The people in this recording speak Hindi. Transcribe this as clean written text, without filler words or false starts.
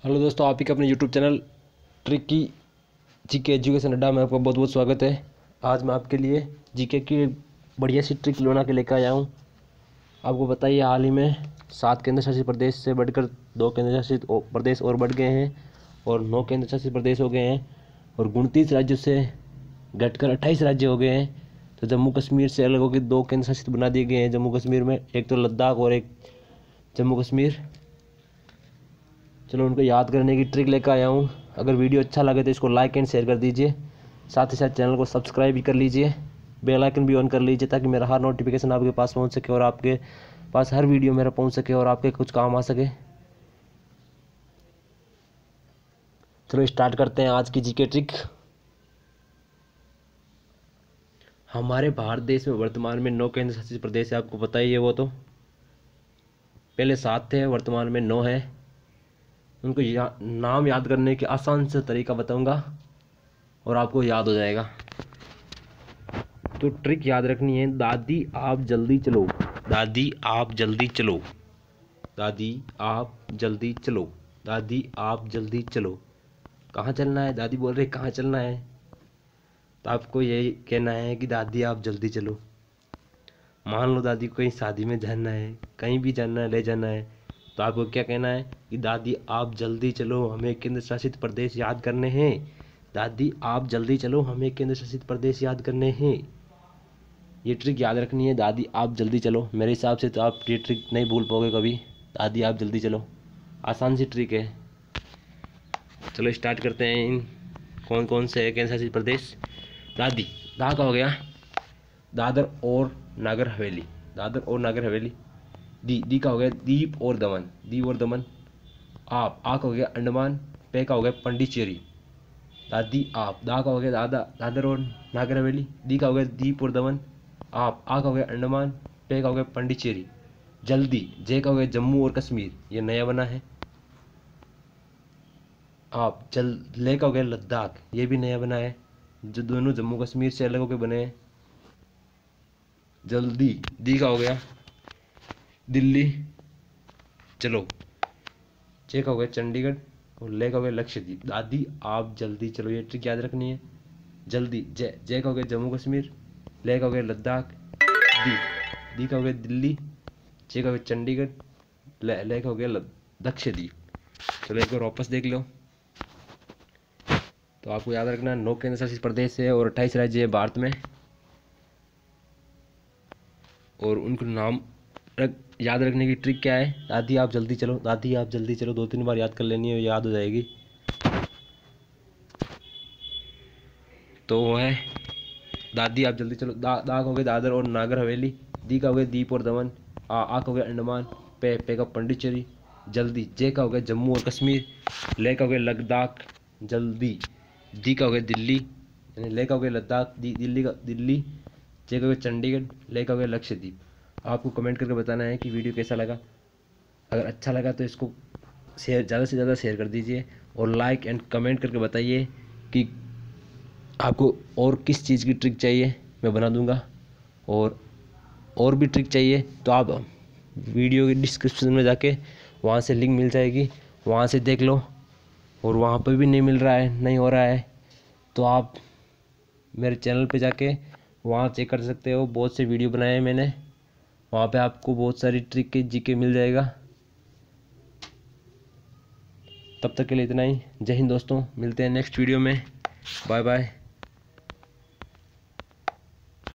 हेलो दोस्तों, आप ही के अपने YouTube channel tricky GK education Adda में आपका बहुत बहुत स्वागत है। आज मैं आपके लिए जीके की बढ़िया सी ट्रिक बना के लेकर आया हूँ। आपको बताइए, हाल ही में 7 केंद्र शासित प्रदेश से बढ़कर 2 केंद्र शासित प्रदेश और बढ़ गए हैं और 9 केंद्र शासित प्रदेश हो गए हैं और 29 राज्यों से घटकर 28 राज्य हो गए हैं। तो जम्मू कश्मीर से अलग होकर 2 केंद्र शासित बना दिए गए हैं जम्मू कश्मीर में, एक तो लद्दाख और एक जम्मू कश्मीर। चलो, उनको याद करने की ट्रिक लेकर आया हूँ। अगर वीडियो अच्छा लगे तो इसको लाइक एंड शेयर कर दीजिए, साथ ही साथ चैनल को सब्सक्राइब भी कर लीजिए, बेल आइकन भी ऑन कर लीजिए ताकि मेरा हर नोटिफिकेशन आपके पास पहुँच सके और आपके पास हर वीडियो मेरा पहुँच सके और आपके कुछ काम आ सके। चलो स्टार्ट करते हैं आज की जीके ट्रिक। हमारे भारत देश में वर्तमान में 9 केंद्र शासित प्रदेश है, आपको पता ही है। वो तो पहले 7 थे, वर्तमान में 9 है। उनको नाम याद करने के आसान से तरीका बताऊंगा और आपको याद हो जाएगा। तो ट्रिक याद रखनी है, दादी आप जल्दी चलो, दादी आप जल्दी चलो, दादी आप जल्दी चलो, दादी आप जल्दी चलो। कहाँ चलना है? दादी बोल रही कहाँ चलना है, तो आपको यही कहना है कि दादी आप जल्दी चलो। मान लो दादी को कहीं शादी में जाना है, कहीं भी जाना है, ले जाना है, तो आपको क्या कहना है कि दादी आप जल्दी चलो, हमें केंद्र शासित प्रदेश याद करने हैं। दादी आप जल्दी चलो, हमें केंद्र शासित प्रदेश याद करने हैं। ये ट्रिक याद रखनी है, दादी आप जल्दी चलो। मेरे हिसाब से तो आप ये ट्रिक नहीं भूल पाओगे कभी। दादी आप जल्दी चलो, आसान सी ट्रिक है। चलो स्टार्ट करते हैं। इन कौन कौन से है केंद्र शासित प्रदेश? दादी, दा का हो गया दादर और नागर हवेली, दादर और नागर हवेली। दी का हो गया दीप और दमन, दीप और दमन। आ का हो गया अंडमान, पे का हो गया पंडिचेरी। दादी आप, दा का हो गया दादर और नागर हवेली, दी का हो गया दीप और दमन। आप, आ का हो गया अंडमान, पे का हो गया पंडिचेरी। जल्दी, जे का हो गया जम्मू और कश्मीर, ये नया बना है। आप, ले का हो गया लद्दाख, ये भी नया बना है, जो दोनों जम्मू कश्मीर से अलग होकर बने हैं। जल्दी, दी का हो गया दिल्ली, चलो। चे का हो गया चंडीगढ़ और ले का हो गया लक्षद्वीप। दादी आप जल्दी चलो, ये ट्रिक याद रखनी है। जल्दी, जय का हो गया जम्मू कश्मीर, ले का हो गया लद्दाख, दी का हो गया दिल्ली, चे का हो गया चंडीगढ़, ले का हो गया लक्षद्वीप। चलो एक बार वापस देख लो। तो आपको याद रखना 9 केंद्र शासित प्रदेश है और 28 राज्य है भारत में, और उनको नाम याद रखने की ट्रिक क्या है? दादी आप जल्दी चलो, दादी आप जल्दी चलो 2-3 बार याद कर लेनी है, याद हो जाएगी। तो वो है दादी आप जल्दी चलो। दा का हो गया दादर और नागर हवेली, दी का हो गया दीप और दमन, आ का हो गया अंडमान, पे का पंडिचेरी। जल्दी, जे का हो गया जम्मू और कश्मीर, ले का हो गया लद्दाख, जल्दी, दी का हो गया दिल्ली, ले का हो गया लद्दाख, दिल्ली, जे का हो गया चंडीगढ़, ले का हो गया लक्षद्वीप। आपको कमेंट करके बताना है कि वीडियो कैसा लगा। अगर अच्छा लगा तो इसको ज़्यादा से ज़्यादा शेयर कर दीजिए और लाइक एंड कमेंट करके बताइए कि आपको और किस चीज़ की ट्रिक चाहिए, मैं बना दूंगा। और भी ट्रिक चाहिए तो आप वीडियो के डिस्क्रिप्शन में जाके वहाँ से लिंक मिल जाएगी, वहाँ से देख लो। और वहाँ पर भी नहीं मिल रहा है, नहीं हो रहा है, तो आप मेरे चैनल पे जाके वहाँ चेक कर सकते हो। बहुत से वीडियो बनाए हैं मैंने, वहाँ पे आपको बहुत सारी ट्रिक के जीके मिल जाएगा। तब तक के लिए इतना ही। जय हिंद दोस्तों, मिलते हैं नेक्स्ट वीडियो में। Bye bye.